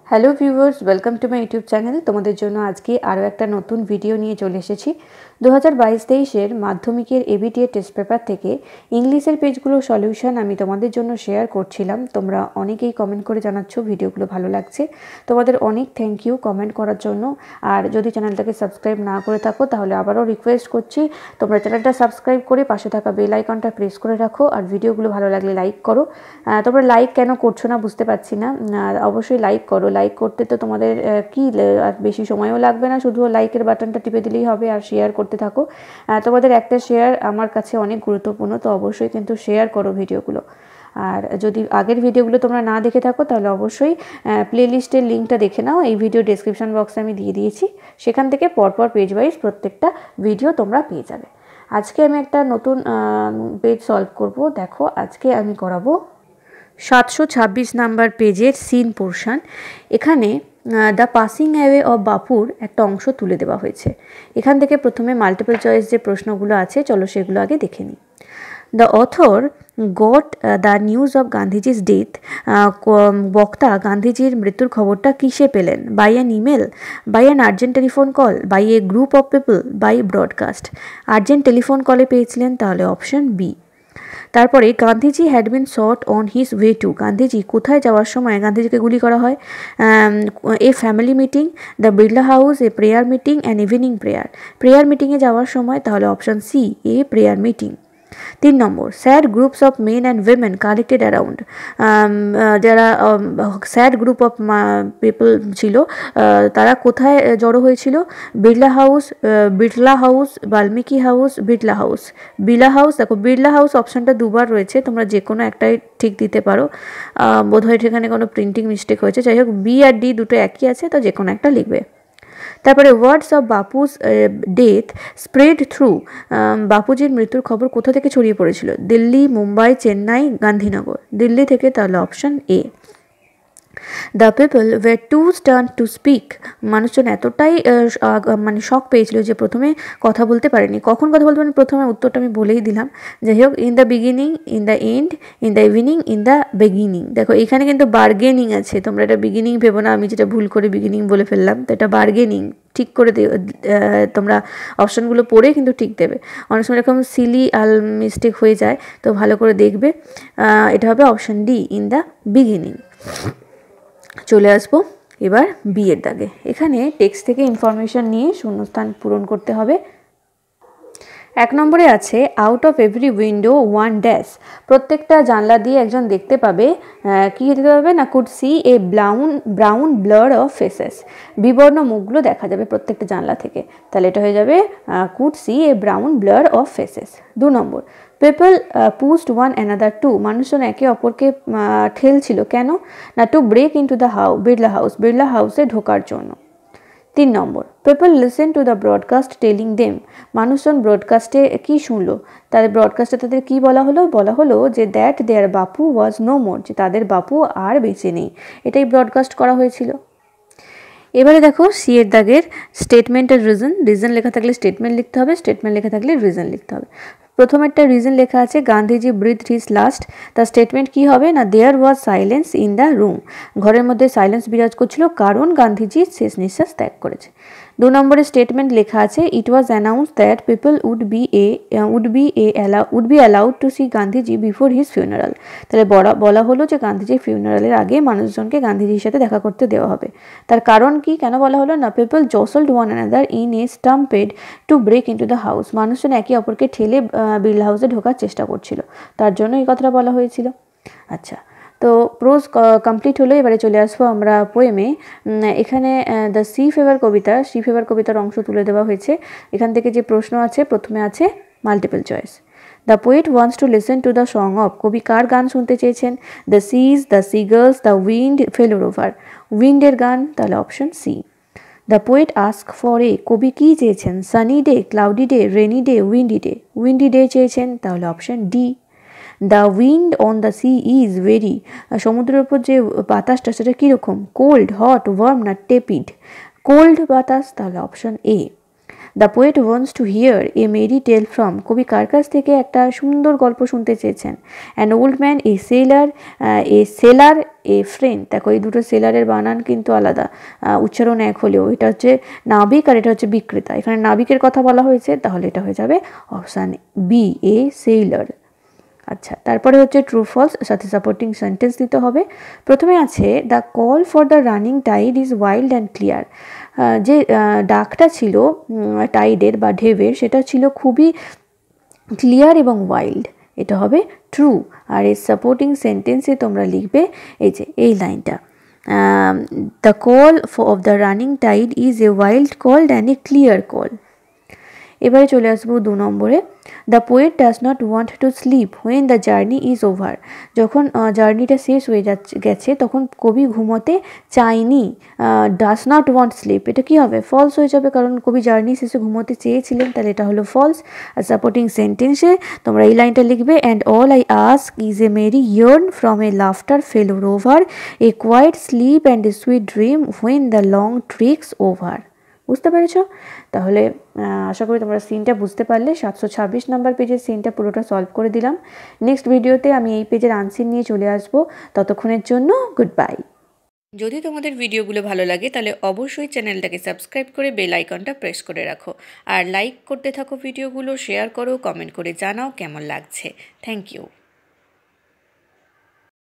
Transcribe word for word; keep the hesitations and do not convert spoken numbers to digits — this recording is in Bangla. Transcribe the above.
Hello viewers, welcome to my YouTube channel. তোমাদের জন্য আজকে আরও একটা নতুন ভিডিও নিয়ে চলে এসেছি। দু হাজার বাইশ তেইশের মাধ্যমিকের এবিটিএ টেস্ট পেপার থেকে ইংলিশের পেজগুলোর সলিউশন আমি তোমাদের জন্য শেয়ার করছিলাম। তোমরা অনেকেই কমেন্ট করে জানাচ্ছ ভিডিওগুলো ভালো লাগছে, তোমাদের অনেক থ্যাংক ইউ কমেন্ট করার জন্য। আর যদি চ্যানেলটাকে সাবস্ক্রাইব না করে থাকো তাহলে আবারও রিকোয়েস্ট করছি তোমরা চ্যানেলটা সাবস্ক্রাইব করে পাশে থাকা বেল আইকনটা প্রেস করে রাখো। আর ভিডিওগুলো ভালো লাগলে লাইক করো। তোমরা লাইক কেন করছো না বুঝতে পারছি না, অবশ্যই লাইক করো। লাইক করতে তো তোমাদের কি বেশি সময়ও লাগবে না, শুধু লাইকের বাটনটা টিপে দিলেই হবে। আর শেয়ার করতে থাকো, তোমাদের একটা শেয়ার আমার কাছে অনেক গুরুত্বপূর্ণ, তো অবশ্যই কিন্তু শেয়ার করো ভিডিওগুলো। আর যদি আগের ভিডিওগুলো তোমরা না দেখে থাকো তাহলে অবশ্যই প্লে লিস্টের লিঙ্কটা দেখে নাও, এই ভিডিও ডেসক্রিপশন বক্সে আমি দিয়ে দিয়েছি। সেখান থেকে পরপর পেজ ওয়াইজ প্রত্যেকটা ভিডিও তোমরা পেয়ে যাবে। আজকে আমি একটা নতুন পেজ সলভ করব। দেখো আজকে আমি করাবো সাতশো ছাব্বিশ নাম্বার পেজের সিন পোর্শন। এখানে দ্য পাসিং অ্যাওয়ে অফ বাপুর একটা অংশ তুলে দেওয়া হয়েছে। এখান থেকে প্রথমে মাল্টিপল চয়েস যে প্রশ্নগুলো আছে চলো সেগুলো আগে দেখে নিই। The author got the news of গান্ধীজির ডেথ। বক্তা গান্ধীজির মৃত্যুর খবরটা কিসে পেলেন? By an email, by an urgent telephone call, by a group of people, by broadcast. Urgent telephone কলে পেয়েছিলেন, তাহলে অপশন বি। তারপরে Gandhiji had been shot on his way to. Gandhiji কোথায় যাওয়ার সময় গান্ধীজিকে গুলি করা হয়? A family meeting, the Birla house, a prayer meeting, an evening prayer. Prayer মিটিংয়ে যাওয়ার সময়, তাহলে option C, a prayer meeting. তিন নম্বর, sad groups of men and women collected around. যারা স্যাড গ্রুপ অফ পিপল ছিল তারা কোথায় জড়ো হয়েছিল? Birla house, Birla house, Valmiki house, Birla house. Birla house, দেখো বিড়লা হাউস অপশানটা দুবার রয়েছে, তোমরা যে কোনো একটাই ঠিক দিতে পারো। বোধহয় সেখানে কোনো প্রিন্টিং মিস্টেক হয়েছে, যাই হোক বি আর ডি দুটো একই আছে, তো যে কোনো একটা লিখবে। তারপরে words of Bapu's death spread through. বাপুজির মৃত্যুর খবর কোথা থেকে ছড়িয়ে পড়েছিল? দিল্লি, মুম্বাই, চেন্নাই, গান্ধীনগর। দিল্লি থেকে, তাহলে option A. The people were too stern to speak. মানুষজন এতটাই মানে শক পেয়েছিল যে প্রথমে কথা বলতে পারেনি। কখন কথা বলতে পারেনি প্রথমে উত্তরটা আমি বলেই দিলাম। যাই হোক, in the beginning, in the end, in the evening, in the beginning. দেখো এখানে কিন্তু বার্গেনিং আছে, তোমরা এটা বিগিনিং ভেবো না, আমি যেটা ভুল করে বিগিনিং বলে ফেললাম, তো এটা বার্গেনিং। ঠিক করে তোমরা অপশানগুলো পড়ে কিন্তু ঠিক দেবে, অনেক সময় এরকম সিলি আল মিস্টেক হয়ে যায়, তো ভালো করে দেখবে। এটা হবে option D, in the beginning. চলে আসবো এবার বি এর দাগে। এখানে টেক্সট থেকে ইনফরমেশন নিয়ে শূন্যস্থান পূরণ করতে হবে। এক নম্বরে আছে out of every window one dash. প্রত্যেকটা জানলা দিয়ে একজন দেখতে পাবে, কি দেখতে পাবে না, could see a brown brown blur of faces. বিবর্ণ মুখগুলো দেখা যাবে প্রত্যেকটা জানলা থেকে, তাহলে এটা হয়ে যাবে could see a brown blur of faces. দু নম্বর, people pushed one another to. মানুষজন একে অপরকে ঠেলছিল, কেন না, to break in to the how Birla house, Birla হাউসে ঢোকার জন্য। তিন নম্বর, people listen to the broadcast telling them. মানুষজন ব্রডকাস্টে কি শুনলো? তাদের ব্রডকাস্টে তাদের কি বলা হলো? বলা হলো যে that there Bapu was no more, যে তাদের বাপু আর বেঁচে নেই, এটাই ব্রডকাস্ট করা হয়েছিল। এবারে দেখো সি এর দাগের স্টেটমেন্টের রিজন। রিজন লেখা থাকলে স্টেটমেন্ট লিখতে হবে, স্টেটমেন্ট লেখা থাকলে রিজন লিখতে হবে। প্রথম একটা রিজন লেখা আছে গান্ধীজি ব্রিথড হিজ লাস্ট। তার স্টেটমেন্ট কি হবে না, there was silence in the room. ঘরের মধ্যে সাইলেন্স বিরাজ করছিল কারণ গান্ধীজি শেষ নিঃশ্বাস ত্যাগ করেছে। দু নম্বরের স্টেটমেন্ট লেখা আছে it was announce that people would be a would be a allow would be allowed to see Gandhiji before his funeral. তাহলে বলা বলা হলো যে গান্ধীজির ফিউনারালের আগে মানুষজনকে গান্ধীজির সাথে দেখা করতে দেওয়া হবে। তার কারণ কি, কেন বলা হলো না, people jostled one another in a stampede to break in to the house. মানুষজন একে অপরকে ঠেলে বিড়লা হাউসে ঢোকার চেষ্টা করছিল, তার জন্য এই কথাটা বলা হয়েছিল। আচ্ছা, তো প্রোজ কমপ্লিট হলো। এবারে চলে আসবো আমরা পোয়েমে। এখানে দ্য সি ফেভার কবিতা, সি ফেভার কবিতার অংশ তুলে দেওয়া হয়েছে। এখান থেকে যে প্রশ্ন আছে, প্রথমে আছে multiple choice. The poet wants to listen to the song of. কবি কার গান শুনতে চেয়েছেন? The seas, the seagulls, the wind ফেলোর ওভার। উইন্ডের গান, তাহলে option C. The poet ask for a. কবি কী চেয়েছেন? Sunny day, cloudy day, rainy day, windy day. Windy day চেয়েছেন, তাহলে option D. The wind on the sea is very. সমুদ্রের উপর যে বাতাসটা সেটা কীরকম? কোল্ড, হট, ওয়ার্ম না টেপিড? কোল্ড বাতাস, তাহলে option A. The poet wants to hear a merry tale from, কবি কার কাছ থেকে একটা সুন্দর গল্প শুনতে চেয়েছেন। An old man, a sailor, a sailor, a friend. দেখো এই দুটো সেলারের বানান কিন্তু আলাদা, উচ্চারণ এক হলেও এটা হচ্ছে নাবিক আর এটা হচ্ছে বিক্রেতা। এখানে নাবিকের কথা বলা হয়েছে, তাহলে এটা হয়ে যাবে অপশান বি, এ সেলার। আচ্ছা, তারপরে হচ্ছে ট্রু ফলস, সাথে সাপোর্টিং সেন্টেন্স দিতে হবে। প্রথমে আছে the call for the running tide is wild and clear. যে ডাকটা ছিল টাইডের বা ঢেউয়ের, সেটা ছিল খুবই ক্লিয়ার এবং ওয়াইল্ড, এটা হবে ট্রু। আর এই সাপোর্টিং সেন্টেন্সে তোমরা লিখবে এই যে এই লাইনটা, the call of the running tide is a wild call and a clear call. এবারে চলে আসবো দু নম্বরে, the poet does not want to sleep when the journey is over. যখন জার্নিটা শেষ হয়ে যাচ্ছে গেছে তখন কবি ঘুমোতে চায়নি। ডাজ নট ওয়ান্ট স্লিপ, এটা কি হবে? ফলস হয়ে যাবে, কারণ কবি জার্নি শেষে ঘুমোতে চেয়েছিলেন, তাহলে এটা হলো ফলস। আর সাপোর্টিং সেন্টেন্সে তোমরা এই লাইনটা লিখবে, and all I ask is a merry yarn from a laughter fell over, a quiet sleep and a sweet dream when the long trick's over. বুঝতে পেরেছো? তাহলে আশা করি তোমরা সিনটা বুঝতে পারলে। সাতশো ছাব্বিশ নাম্বার পেজের সিনটা পুরোটা সলভ করে দিলাম। নেক্সট ভিডিওতে আমি এই পেজের আনসার নিয়ে চলে আসবো। ততক্ষণের জন্য গুড বাই। যদি তোমাদের ভিডিওগুলো ভালো লাগে তাহলে অবশ্যই চ্যানেলটাকে সাবস্ক্রাইব করে বেল আইকনটা প্রেস করে রাখো, আর লাইক করতে থাকো ভিডিওগুলো, শেয়ার করো, কমেন্ট করে জানাও কেমন লাগছে। Thank you.